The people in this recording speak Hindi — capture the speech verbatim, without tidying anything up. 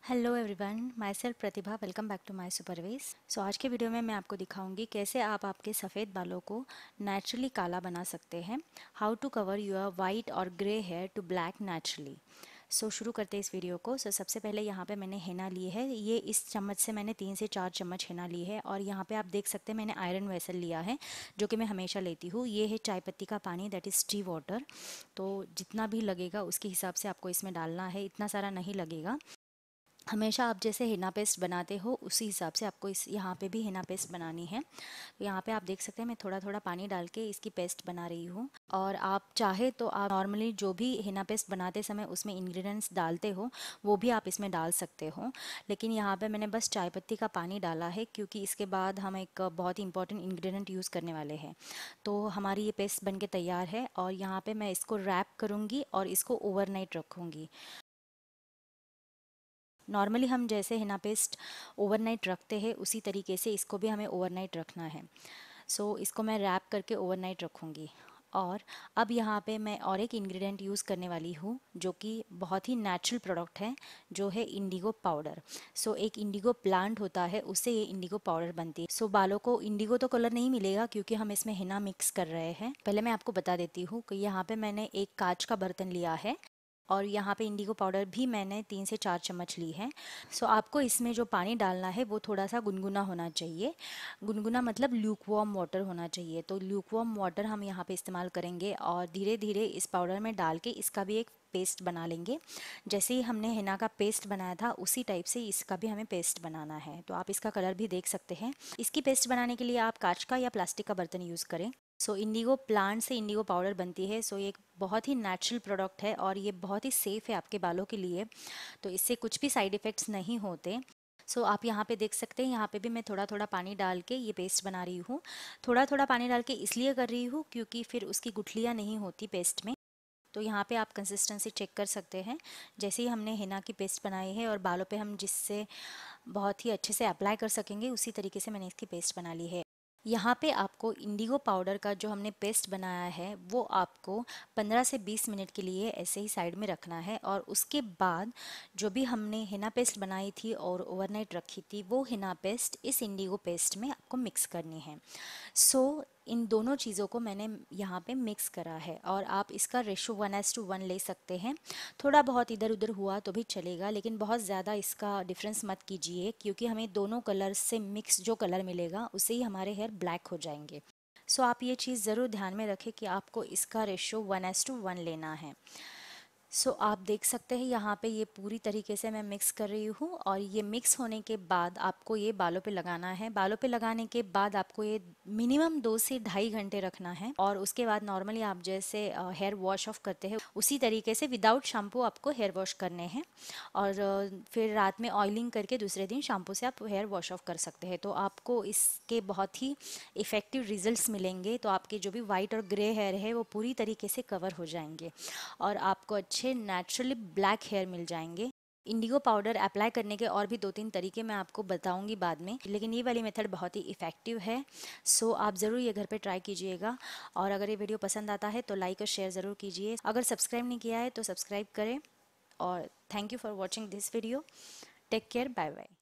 Hello everyone, myself Pratibha. Welcome back to my सुपरवेज। सो आज के वीडियो में मैं आपको दिखाऊंगी कैसे आप आपके सफ़ेद बालों को नेचुरली काला बना सकते हैं। How to cover your white और grey hair to black naturally. So शुरू करते हैं इस वीडियो को। सो so, सबसे पहले यहाँ पे मैंने हेना ली है। ये इस चम्मच से मैंने तीन से चार चम्मच हेना ली है। और यहाँ पे आप देख सकते हैं मैंने आयरन वेसल लिया है, जो कि मैं हमेशा लेती हूँ। ये है चाय पत्ती का पानी, दैट इज़ टी वाटर। तो जितना भी लगेगा उसके हिसाब से आपको इसमें डालना है, इतना सारा नहीं लगेगा। हमेशा आप जैसे हेना पेस्ट बनाते हो उसी हिसाब से आपको इस यहाँ पे भी हेना पेस्ट बनानी है। तो यहाँ पे आप देख सकते हैं मैं थोड़ा थोड़ा पानी डाल के इसकी पेस्ट बना रही हूँ। और आप चाहे तो आप नॉर्मली जो भी हेना पेस्ट बनाते समय उसमें इंग्रेडिएंट्स डालते हो वो भी आप इसमें डाल सकते हो, लेकिन यहाँ पे मैंने बस चाय पत्ती का पानी डाला है क्योंकि इसके बाद हम एक बहुत ही इंपॉर्टेंट इंग्रेडिएंट यूज़ करने वाले हैं। तो हमारी ये पेस्ट बन के तैयार है और यहाँ पर मैं इसको रैप करूँगी और इसको ओवरनाइट रखूँगी। नॉर्मली हम जैसे हेना पेस्ट ओवरनाइट रखते हैं उसी तरीके से इसको भी हमें ओवरनाइट रखना है। सो so, इसको मैं रैप करके ओवरनाइट रखूँगी। और अब यहाँ पे मैं और एक इंग्रेडिएंट यूज़ करने वाली हूँ जो कि बहुत ही नेचुरल प्रोडक्ट है, जो है इंडिगो पाउडर। सो so, एक इंडिगो प्लांट होता है, उससे ये इंडिगो पाउडर बनती है। सो so, बालों को इंडिगो तो कलर नहीं मिलेगा क्योंकि हम इसमें हेना मिक्स कर रहे हैं। पहले मैं आपको बता देती हूँ कि यहाँ पे मैंने एक कांच का बर्तन लिया है और यहाँ पे इंडिगो पाउडर भी मैंने तीन से चार चम्मच ली है। सो आपको इसमें जो पानी डालना है वो थोड़ा सा गुनगुना होना चाहिए। गुनगुना मतलब ल्यूक वार्म वाटर होना चाहिए। तो ल्यूक वार्म वाटर हम यहाँ पे इस्तेमाल करेंगे और धीरे धीरे इस पाउडर में डाल के इसका भी एक पेस्ट बना लेंगे। जैसे ही हमने हेना का पेस्ट बनाया था उसी टाइप से इसका भी हमें पेस्ट बनाना है। तो आप इसका कलर भी देख सकते हैं। इसकी पेस्ट बनाने के लिए आप कांच का या प्लास्टिक का बर्तन यूज़ करें। सो इंडिगो प्लांट से इंडिगो पाउडर बनती है। सो so, ये एक बहुत ही नेचुरल प्रोडक्ट है और ये बहुत ही सेफ़ है आपके बालों के लिए। तो इससे कुछ भी साइड इफ़ेक्ट्स नहीं होते। सो so, आप यहाँ पे देख सकते हैं, यहाँ पे भी मैं थोड़ा थोड़ा पानी डाल के ये पेस्ट बना रही हूँ। थोड़ा थोड़ा पानी डाल के इसलिए कर रही हूँ क्योंकि फिर उसकी गुठलियाँ नहीं होती पेस्ट में। तो यहाँ पे आप कंसिस्टेंसी चेक कर सकते हैं। जैसे ही हमने हेना की पेस्ट बनाई है और बालों पे हम जिससे बहुत ही अच्छे से अप्लाई कर सकेंगे उसी तरीके से मैंने इसकी पेस्ट बना ली है। यहाँ पे आपको इंडिगो पाउडर का जो हमने पेस्ट बनाया है वो आपको पंद्रह से बीस मिनट के लिए ऐसे ही साइड में रखना है। और उसके बाद जो भी हमने हेना पेस्ट बनाई थी और ओवरनाइट रखी थी वो हेना पेस्ट इस इंडिगो पेस्ट में आपको मिक्स करनी है। सो so, इन दोनों चीज़ों को मैंने यहाँ पे मिक्स करा है और आप इसका ratio one is to one ले सकते हैं। थोड़ा बहुत इधर उधर हुआ तो भी चलेगा, लेकिन बहुत ज़्यादा इसका डिफरेंस मत कीजिए क्योंकि हमें दोनों कलर से मिक्स जो कलर मिलेगा उससे ही हमारे हेयर ब्लैक हो जाएंगे। सो आप ये चीज़ ज़रूर ध्यान में रखें कि आपको इसका ratio one is to one लेना है। सो so, आप देख सकते हैं यहाँ पे ये पूरी तरीके से मैं मिक्स कर रही हूँ और ये मिक्स होने के बाद आपको ये बालों पे लगाना है। बालों पे लगाने के बाद आपको ये मिनिमम दो से ढाई घंटे रखना है और उसके बाद नॉर्मली आप जैसे हेयर वॉश ऑफ करते हैं उसी तरीके से विदाउट शैम्पू आपको हेयर वॉश करने हैं। और फिर रात में ऑयलिंग करके दूसरे दिन शैम्पू से आप हेयर वॉश ऑफ कर सकते हैं। तो आपको इसके बहुत ही इफ़ेक्टिव रिजल्ट्स मिलेंगे। तो आपके जो भी वाइट और ग्रे हेयर है वो पूरी तरीके से कवर हो जाएंगे और आपको अच्छे नेचुरली ब्लैक हेयर मिल जाएंगे। इंडिगो पाउडर अप्लाई करने के और भी दो तीन तरीके मैं आपको बताऊंगी बाद में, लेकिन ये वाली मेथड बहुत ही इफ़ेक्टिव है। सो so, आप ज़रूर ये घर पे ट्राई कीजिएगा। और अगर ये वीडियो पसंद आता है तो लाइक और शेयर ज़रूर कीजिए। अगर सब्सक्राइब नहीं किया है तो सब्सक्राइब करें। और thank you for watching this video. Take care, bye bye.